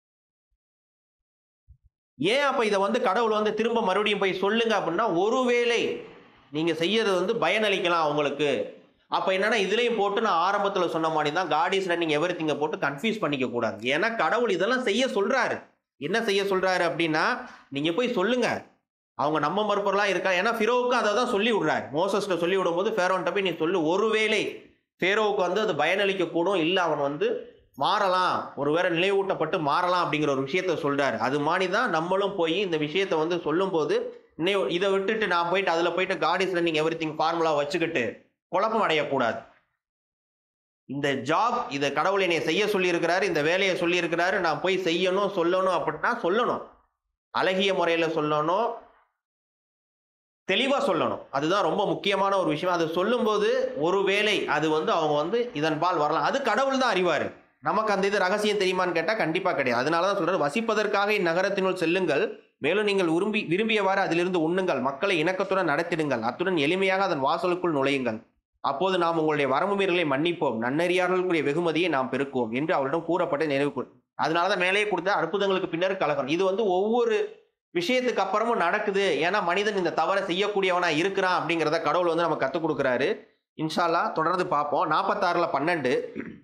Speaker 1: ஏன் அப்ப இதை வந்து கடவுள் வந்து திரும்ப மறுபடியும் போய் சொல்லுங்க அப்படின்னா, ஒருவேளை நீங்க செய்யறது வந்து பயனளிக்கலாம் அவங்களுக்கு. அப்ப என்னன்னா இதுலயும் போட்டு நான் ஆரம்பத்துல சொன்ன மாதிரி தான் காட் இஸ் ரன்னிங் எவ்ரிதிங்க போட்டு கன்ஃபியூஸ் பண்ணிக்க கூடாது. ஏன்னா கடவுள் இதெல்லாம் செய்ய சொல்றாரு. என்ன செய்ய சொல்றாரு அப்படின்னா, நீங்க போய் சொல்லுங்க. அவங்க நம்ப மறுப்பவர்களா இருக்கா. ஏன்னா ஃபிரோவுக்கு அதை தான் சொல்லி விடுறாரு. மோசஸ்ட்ட சொல்லி விடும்போது ஃபேரோன்ட்ட போய் நீ சொல்லு, ஒருவேளை ஃபேரோவுக்கு வந்து அது பயனளிக்க கூடும், இல்ல அவன் வந்து மாறலாம், ஒருவேளை நினைவூட்டப்பட்டு மாறலாம் அப்படிங்கிற ஒரு விஷயத்த சொல்றாரு. அது மாதிரி தான் நம்மளும் போய் இந்த விஷயத்த வந்து சொல்லும்போது, இதை விட்டுட்டு நான் போயிட்டு அதுல போயிட்டு God is running everything formula வச்சுக்கிட்டு குழப்பம் அடையக்கூடாது. இந்த ஜாப், இதை கடவுள் என்னை செய்ய சொல்லி இருக்கிறாரு, இந்த வேலையை சொல்லி இருக்கிறாரு, நான் போய் செய்யணும் சொல்லணும் அப்படின்னா சொல்லணும். அழகிய முறையில சொல்லணும், தெளிவா சொல்லணும். அதுதான் ரொம்ப முக்கியமான ஒரு விஷயம். அதை சொல்லும்போது ஒருவேளை அது வந்து அவங்க வந்து இதன் பால் வரலாம். அது கடவுள் தான் அறிவாரு. நமக்கு அந்த இது ரகசியம் தெரியுமான்னு கேட்டா கண்டிப்பா கிடையாது. அதனால தான் சொல்றாரு, வசிப்பதற்காக இந்நகரத்தினுள் செல்லுங்கள், மேலும் நீங்கள் விரும்பியவாறு அதிலிருந்து உண்ணுங்கள், மக்களை இணக்கத்துடன் நடத்திடுங்கள், அத்துடன் எளிமையாக அதன் வாசலுக்குள் நுழையுங்கள். அப்போது நாம் உங்களுடைய வரம்பு மீறலை மன்னிப்போம், நன்னறியாளர்களுக்குரிய வெகுமதியை நாம் பெருக்குவோம் என்று அவளிடம் கூறப்பட்ட நினைவு. அதனாலதான் மேலே கொடுத்த அற்புதங்களுக்கு பின்னர் கலகம். இது வந்து ஒவ்வொரு விஷயத்துக்கு அப்புறமும் நடக்குது. ஏன்னா மனிதன் இந்த தவறை செய்யக்கூடியவனா இருக்கிறான் அப்படிங்கிறத கடவுள் வந்து நம்ம கத்துக் கொடுக்கிறாரு. இன்ஷா அல்லாஹ் தொடர்ந்து பார்ப்போம். 46:12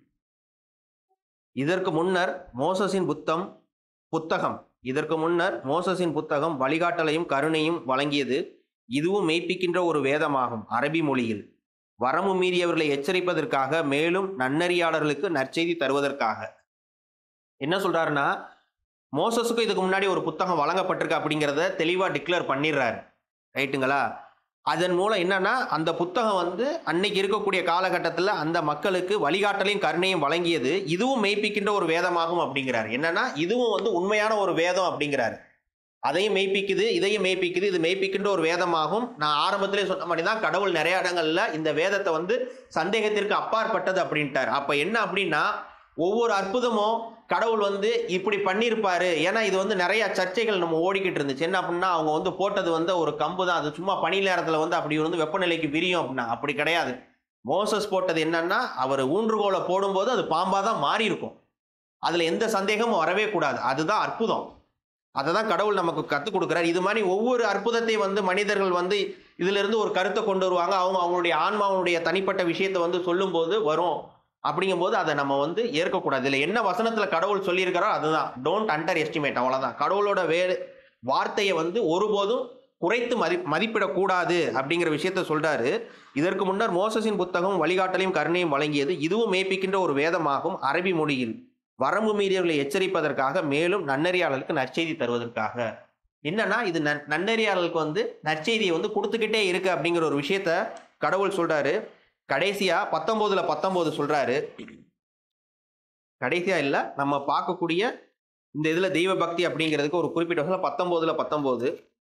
Speaker 1: இதற்கு முன்னர் மோசஸின் புத்தகம் இதற்கு முன்னர் மோசஸின் புத்தகம் வழிகாட்டலையும் கருணையும் வழங்கியது. இதுவும் மெய்ப்பிக்கின்ற ஒரு வேதமாகும், அரபி மொழியில். வரம்பு மீறியவர்களை எச்சரிப்பதற்காக, மேலும் நன்னறியாளர்களுக்கு நற்செய்தி தருவதற்காக. என்ன சொல்றாருன்னா, மோசஸுக்கு இதுக்கு முன்னாடி ஒரு புத்தகம் வழங்கப்பட்டிருக்கு அப்படிங்கிறத தெளிவா டிக்ளேர் பண்ணிடுறாரு. ரைட்டுங்களா? அதன் மூலம் என்னன்னா, அந்த புத்தகம் வந்து அன்னைக்கு இருக்கக்கூடிய காலகட்டத்தில் அந்த மக்களுக்கு வழிகாட்டலையும் கருணையும் வழங்கியது. இதுவும் மெய்ப்பிக்கின்ற ஒரு வேதமாகும் அப்படிங்கிறாரு. என்னன்னா இதுவும் வந்து உண்மையான ஒரு வேதம் அப்படிங்கிறாரு. அதையும் மெய்ப்பிக்குது, இதையும் மெய்ப்பிக்குது, இது மெய்ப்பிக்கின்ற ஒரு வேதமாகும். நான் ஆரம்பத்திலே சொன்ன மாதிரி தான் கடவுள் நிறைய இடங்கள்ல இந்த வேதத்தை வந்து சந்தேகத்திற்கு அப்பாற்பட்டது அப்படின்ட்டார். அப்ப என்ன அப்படின்னா, ஒவ்வொரு அற்புதமும் கடவுள் வந்து இப்படி பண்ணியிருப்பாரு. ஏன்னா இது வந்து நிறைய சர்ச்சைகள் நம்ம ஓடிக்கிட்டு இருந்துச்சு. என்ன அப்படின்னா, அவங்க வந்து போட்டது வந்து ஒரு கம்பு தான், அது சும்மா பனி நேரத்தில் வந்து அப்படி வந்து வெப்பநிலைக்கு விரியும் அப்படின்னா, அப்படி கிடையாது. மோசஸ் போட்டது என்னன்னா, அவர் ஊன்றுகோலை போடும்போது அது பாம்பா தான் மாறி இருக்கும். அதுல எந்த சந்தேகமும் வரவே கூடாது. அதுதான் அற்புதம். அதை தான் கடவுள் நமக்கு கற்றுக் கொடுக்குறார். இது மாதிரி ஒவ்வொரு அற்புதத்தை வந்து மனிதர்கள் வந்து இதிலிருந்து ஒரு கருத்தை கொண்டு வருவாங்க. அவங்களுடைய ஆன்மாவுடைய தனிப்பட்ட விஷயத்தை வந்து சொல்லும்போது வரும். அப்படிங்கும்போது அதை நம்ம வந்து ஏற்கக்கூடாது. இதில் என்ன வசனத்தில் கடவுள் சொல்லியிருக்கிறாரோ அதுதான். டோன்ட் அண்டர் எஸ்டிமேட், அவ்வளோதான். கடவுளோட வார்த்தையை வந்து ஒருபோதும் குறைத்து மதிப்பிடக்கூடாது அப்படிங்கிற விஷயத்த சொல்றாரு. இதற்கு முன்னர் மோசஸின் புத்தகம் வழிகாட்டலையும் கருணையும் வழங்கியது. இதுவும் மெய்ப்பிக்கின்ற ஒரு வேதமாகும், அரபி மொழியில். வரம்பு மீறியவர்களை எச்சரிப்பதற்காக, மேலும் நன்னறியாளர்களுக்கு நற்செய்தி தருவதற்காக. என்னன்னா இது நன்னறியாளர்களுக்கு வந்து நற்செய்தியை வந்து கொடுத்துக்கிட்டே இருக்கு அப்படிங்கிற ஒரு விஷயத்த கடவுள் சொல்றாரு. கடைசியா 19:19 சொல்றாரு. கடைசியா இல்ல, நம்ம பார்க்கக்கூடிய இந்த இதுல தெய்வ பக்தி அப்படிங்கிறதுக்கு ஒரு குறிப்பிட்ட 19:19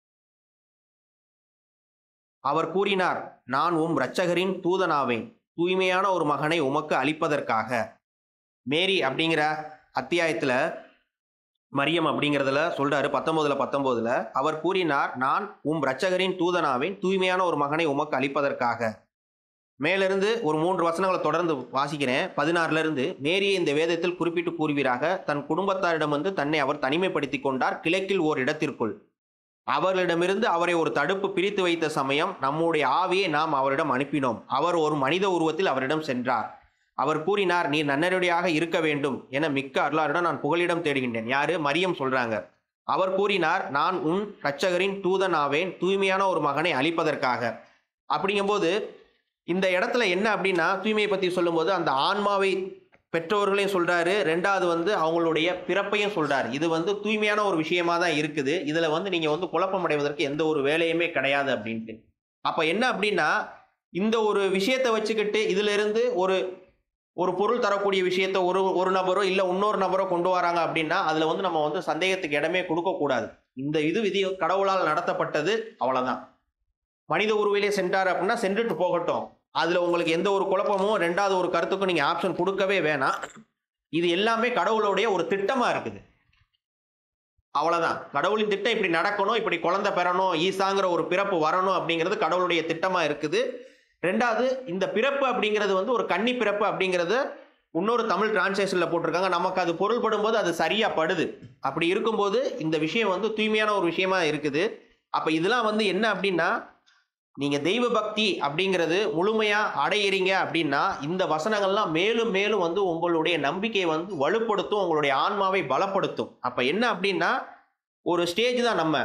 Speaker 1: அவர் கூறினார், நான் உம் இரட்சகரின் தூதனாவேன், தூய்மையான ஒரு மகனை உமக்கு அளிப்பதற்காக. மேரி அப்படிங்கிற அத்தியாயத்துல மரியம் அப்படிங்கிறதுல சொல்றாரு. 19:19 அவர் கூறினார், நான் உம் இரட்சகரின் தூதனாவேன், தூய்மையான ஒரு மகனை உமக்கு அளிப்பதற்காக. மேலிருந்து ஒரு 3 வசனங்களை தொடர்ந்து வாசிக்கிறேன். 16 மேரியை இந்த வேதத்தில் குறிப்பிட்டு கூறுவீராக, தன் குடும்பத்தாரிடம் வந்து தன்னை அவர் தனிமைப்படுத்தி கொண்டார், கிழக்கில் ஓர் இடத்திற்குள். அவர்களிடமிருந்து அவரை ஒரு தடுப்பு பிரித்து வைத்த சமயம் நம்முடைய ஆவியை நாம் அவரிடம் அனுப்பினோம். அவர் ஒரு மனித உருவத்தில் அவரிடம் சென்றார். அவர் கூறினார், நீர் நன்னருடையாக இருக்க வேண்டும் என மிக்க அருளாருடன் நான் புகலிடம் தேடுகின்றேன். யாரு? மரியம் சொல்றாங்க. அவர் கூறினார், நான் உன் இரட்சகரின் தூதன் ஆவேன், தூய்மையான ஒரு மகனை அளிப்பதற்காக. அப்படிங்கும்போது இந்த இடத்துல என்ன அப்படின்னா, தூய்மையை பற்றி சொல்லும்போது அந்த ஆன்மாவை பெற்றோர்களையும் சொல்றாரு, ரெண்டாவது வந்து அவங்களுடைய பிறப்பையும் சொல்றாரு. இது வந்து தூய்மையான ஒரு விஷயமா தான் இருக்குது. இதுல வந்து நீங்க வந்து குழப்பம் அடைவதற்கு எந்த ஒரு வேலையுமே கிடையாது அப்படின்ட்டு. அப்ப என்ன அப்படின்னா, இந்த ஒரு விஷயத்தை வச்சுக்கிட்டு இதுல இருந்து ஒரு ஒரு பொருள் தரக்கூடிய விஷயத்த ஒரு ஒரு நபரோ இல்லை இன்னொரு நபரோ கொண்டு வராங்க அப்படின்னா அதில் வந்து நம்ம வந்து சந்தேகத்துக்கு இடமே கொடுக்கக்கூடாது. இந்த விதி கடவுளால் நடத்தப்பட்டது, அவ்வளோதான். மனித உருவிலே சென்றார் அப்படின்னா சென்றுட்டு போகட்டும். அதில் உங்களுக்கு எந்த ஒரு குழப்பமும் ரெண்டாவது ஒரு கருத்துக்கும் நீங்கள் ஆப்ஷன் கொடுக்கவே வேணாம். இது எல்லாமே கடவுளுடைய ஒரு திட்டமாக இருக்குது, அவ்வளோதான். கடவுளின் திட்டம் இப்படி நடக்கணும், இப்படி குழந்தை பெறணும், ஈசாங்கிற ஒரு பிறப்பு வரணும் அப்படிங்கிறது கடவுளுடைய திட்டமாக இருக்குது. ரெண்டாவது, இந்த பிறப்பு அப்படிங்கிறது வந்து ஒரு கன்னி பிறப்பு அப்படிங்கிறது இன்னொரு தமிழ் டிரான்ஸ்லேஷனில் போட்டிருக்காங்க. நமக்கு அது பொருள்படும் போது அது சரியா படுது. அப்படி இருக்கும்போது இந்த விஷயம் வந்து தூய்மையான ஒரு விஷயமா இருக்குது. அப்போ இதெல்லாம் வந்து என்ன அப்படின்னா, நீங்கள் தெய்வ பக்தி அப்படிங்கிறது முழுமையாக அடையிறீங்க அப்படின்னா இந்த வசனங்கள்லாம் மேலும் மேலும் வந்து உங்களுடைய நம்பிக்கையை வந்து வலுப்படுத்தும், உங்களுடைய ஆன்மாவை பலப்படுத்தும். அப்போ என்ன அப்படின்னா, ஒரு ஸ்டேஜ் தான் நம்ம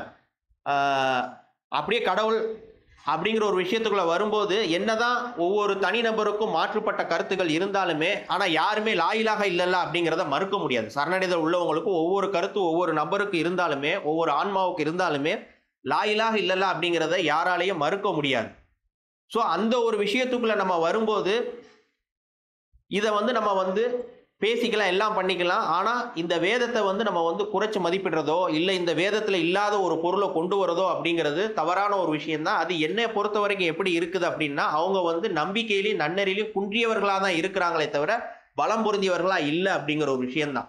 Speaker 1: அப்படியே கடவுள் அப்படிங்கிற ஒரு விஷயத்துக்குள்ள வரும்போது என்னதான் ஒவ்வொரு தனிநபருக்கும் மாற்றுப்பட்ட கருத்துக்கள் இருந்தாலுமே, ஆனால் யாருமே லாயிலாக இல்லைல்ல அப்படிங்கிறத மறுக்க முடியாது. சரணடைதல் உள்ளவங்களுக்கு ஒவ்வொரு கருத்து ஒவ்வொரு நபருக்கு இருந்தாலுமே, ஒவ்வொரு ஆன்மாவுக்கு இருந்தாலுமே லாயிலாக இல்லைல்ல அப்படிங்கிறத யாராலையும் மறுக்க முடியாது. ஸோ அந்த ஒரு விஷயத்துக்குள்ள நம்ம வரும்போது இதை வந்து நம்ம வந்து பேசிக்கலாம், எல்லாம் பண்ணிக்கலாம். ஆனால் இந்த வேதத்தை வந்து நம்ம வந்து குறைச்சி மதிப்பிடுறதோ இல்லை இந்த வேதத்தில் இல்லாத ஒரு பொருளை கொண்டு வரதோ அப்படிங்கிறது தவறான ஒரு விஷயம்தான். அது என்னை பொறுத்த வரைக்கும் எப்படி இருக்குது அப்படின்னா, அவங்க வந்து நம்பிக்கையிலையும் நன்னறிலையும் குன்றியவர்களாக தான் இருக்கிறாங்களே தவிர பலம் பொருந்தியவர்களாக இல்லை அப்படிங்கிற ஒரு விஷயம்தான்.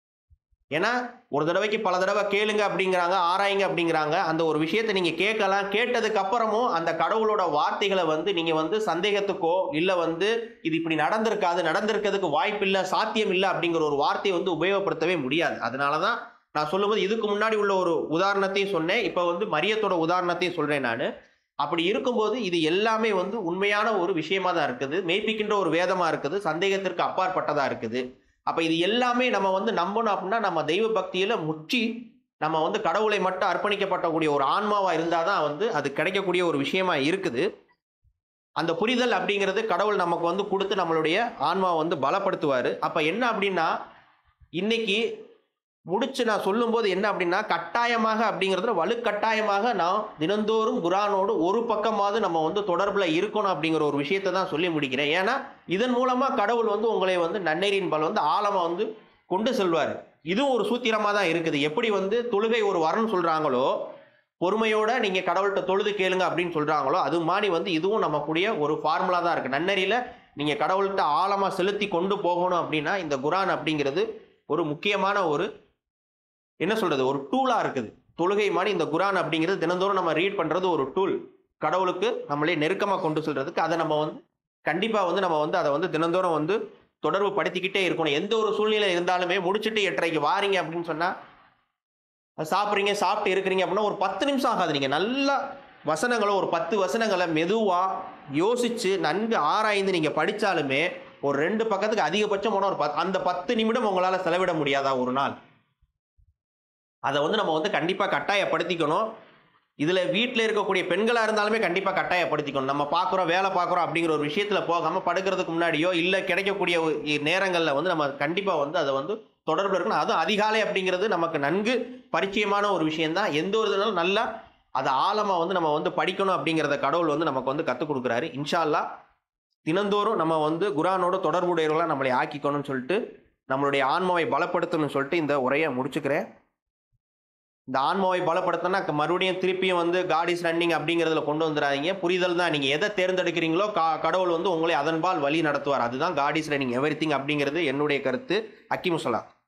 Speaker 1: ஏன்னா ஒரு தடவைக்கு பல தடவை கேளுங்க அப்படிங்கிறாங்க, ஆராயுங்க அப்படிங்கிறாங்க. அந்த ஒரு விஷயத்தை நீங்கள் கேட்கலாம். கேட்டதுக்கு அப்புறமும் அந்த கடவுளோட வார்த்தைகளை வந்து நீங்கள் வந்து சந்தேகத்துக்கோ இல்லை வந்து இது இப்படி நடந்திருக்காது, நடந்திருக்கிறதுக்கு வாய்ப்பு இல்லை, சாத்தியம் இல்லை அப்படிங்கிற ஒரு வார்த்தையை வந்து உபயோகப்படுத்தவே முடியாது. அதனால தான் நான் சொல்லும்போது இதுக்கு முன்னாடி உள்ள ஒரு உதாரணத்தையும் சொன்னேன், இப்போ வந்து மரியத்தோட உதாரணத்தையும் சொல்கிறேன் நான். அப்படி இருக்கும்போது இது எல்லாமே வந்து உண்மையான ஒரு விஷயமா தான் இருக்குது, மெய்ப்பிக்கின்ற ஒரு வேதமாக இருக்குது, சந்தேகத்திற்கு அப்பாற்பட்டதாக இருக்குது. அப்போ இது எல்லாமே நம்ம வந்து நம்பணும் அப்படின்னா நம்ம தெய்வ பக்தியில் முற்றி நம்ம வந்து கடவுளை மட்டும் அர்ப்பணிக்கப்படக்கூடிய ஒரு ஆன்மாவாக இருந்தால் தான் வந்து அது கிடைக்கக்கூடிய ஒரு விஷயமா இருக்குது. அந்த புரிதல் அப்படிங்கிறது கடவுள் நமக்கு வந்து கொடுத்து நம்மளுடைய ஆன்மாவை வந்து பலப்படுத்துவார். அப்போ என்ன அப்படின்னா, இன்னைக்கு முடிச்சு நான் சொல்லும்போது என்ன அப்படின்னா, கட்டாயமாக அப்படிங்கிறதுல வலுக்கட்டாயமாக நான் தினந்தோறும் குரானோடு ஒரு பக்கமாவது நம்ம வந்து தொடர்பில் இருக்கணும் அப்படிங்கிற ஒரு விஷயத்தை தான் சொல்லி முடிக்கிறேன். ஏன்னா இதன் மூலமாக கடவுள் வந்து உங்களை வந்து நன்னெறியின் பல் வந்து ஆழமாக வந்து கொண்டு செல்வார். இதுவும் ஒரு சூத்திரமாக தான் இருக்குது. எப்படி வந்து தொழுகை ஒரு வரன்னு சொல்கிறாங்களோ, பொறுமையோட நீங்கள் கடவுள்கிட்ட தொழுது கேளுங்க அப்படின்னு சொல்கிறாங்களோ, அது மாதிரி வந்து இதுவும் நமக்குடைய ஒரு ஃபார்முலா தான் இருக்குது. நன்னெறியில் நீங்கள் கடவுள்கிட்ட ஆழமாக செலுத்தி கொண்டு போகணும் அப்படின்னா இந்த குரான் அப்படிங்கிறது ஒரு முக்கியமான ஒரு என்ன சொல்றது, ஒரு டூலா இருக்குது. தொழுகை மாதிரி இந்த குரான் அப்படிங்கிறது தினந்தோறும் நம்ம ரீட் பண்றது ஒரு டூல், கடவுளுக்கு நம்மளே நெருக்கமாக கொண்டு செல்றதுக்கு. அதை நம்ம வந்து கண்டிப்பா வந்து நம்ம வந்து அதை வந்து தினந்தோறும் வந்து தொடர்பு படுத்திக்கிட்டே இருக்கணும். எந்த ஒரு சூழ்நிலை இருந்தாலுமே முடிச்சுட்டு 8:30க்கு வாரீங்க அப்படின்னு சொன்னா, சாப்பிட்றீங்க, சாப்பிட்டு இருக்கிறீங்க அப்படின்னா ஒரு 10 நிமிஷம் ஆகாது. நீங்க நல்லா வசனங்களை ஒரு 10 வசனங்களை மெதுவா யோசிச்சு நன்கு ஆராய்ந்து நீங்க படிச்சாலுமே ஒரு 2 பக்கத்துக்கு அதிகபட்சம் போனால் ஒரு அந்த 10 நிமிடம் உங்களால செலவிட முடியாதா ஒரு நாள்? அதை வந்து நம்ம வந்து கண்டிப்பாக கட்டாயப்படுத்திக்கணும். இதில் வீட்டில் இருக்கக்கூடிய பெண்களாக இருந்தாலுமே கண்டிப்பாக கட்டாயப்படுத்திக்கணும். நம்ம பார்க்குறோம், வேலை பார்க்குறோம் அப்படிங்கிற ஒரு விஷயத்தில் போகாமல் படுக்கிறதுக்கு முன்னாடியோ இல்லை கிடைக்கக்கூடிய நேரங்களில் வந்து நம்ம கண்டிப்பாக வந்து அதை வந்து தொடர்பில் இருக்கணும். அதுவும் அதிகாலை அப்படிங்கிறது நமக்கு நன்கு பரிச்சயமான ஒரு விஷயந்தான். எந்த ஒரு இதனாலும் நல்லா அதை ஆழமாக வந்து நம்ம வந்து படிக்கணும் அப்படிங்கிறத கடவுள் வந்து நமக்கு வந்து கற்றுக் கொடுக்குறாரு. இன்ஷா அல்லாஹ் தினந்தோறும் நம்ம வந்து குரானோட தொடர்புடையவர்களாக நம்மளை ஆக்கிக்கணும்னு சொல்லிட்டு, நம்மளுடைய ஆன்மாவை பலப்படுத்தணும்னு சொல்லிட்டு இந்த உரையை முடிச்சுக்கிறேன். இந்த ஆன்மாவை பலப்படுத்தினா மறுபடியும் திருப்பியும் வந்து காட் இஸ் ரன்னிங் அப்படிங்கிறதுல கொண்டு வந்துடாதீங்க. புரிதல் தான். நீங்கள் எதை தேர்ந்தெடுக்கிறீங்களோ கடவுள் வந்து உங்களை அதன்பால் வழி நடத்துவார். அதுதான் காட் இஸ் ரன்னிங் எவ்ரிதிங் அப்படிங்கிறது என்னுடைய கருத்து. அக்கிமுசலாம்.